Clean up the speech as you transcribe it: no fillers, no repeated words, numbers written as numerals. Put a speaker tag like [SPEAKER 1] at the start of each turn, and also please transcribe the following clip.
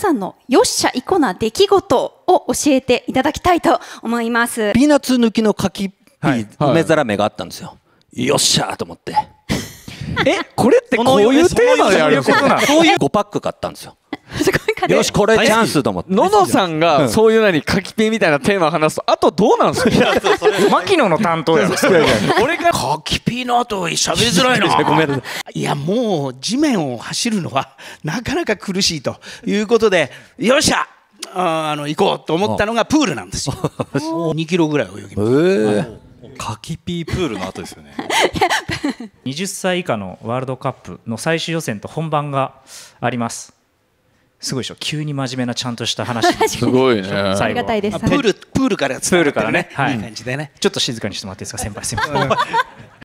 [SPEAKER 1] さんのよっしゃいこな出来事を教えていただきたいと思います。
[SPEAKER 2] ピーナッツ抜きの柿ピー梅ざらめがあったんですよ。よっしゃーと思って。
[SPEAKER 3] これってこういうテーマでやることなの？
[SPEAKER 2] そういう5パック買ったんですよ。よしこれチャンスと思って。
[SPEAKER 3] ののさんがそういう柿ピーみたいなテーマを話すとあとどうなんですか？牧野の担当やろ。
[SPEAKER 4] 俺が柿ピーの後喋りづらいな。ごめんなさい。いやもう地面を走るのはなかなか苦しいということで、よっしゃ行こうと思ったのがプールなんですよ。2キロぐらい泳ぎます。
[SPEAKER 5] 柿ピープールの後ですよね。
[SPEAKER 6] 20歳以下のワールドカップの最終予選と本番があります。すごいでしょ、急に真面目なちゃんとした話。
[SPEAKER 3] すごいね。
[SPEAKER 1] ありがたいです。
[SPEAKER 4] プールから伝わってるね。
[SPEAKER 6] はい、
[SPEAKER 4] いい感じでね。
[SPEAKER 6] ちょっと静かにしてもらっていいですか、先輩。すみません。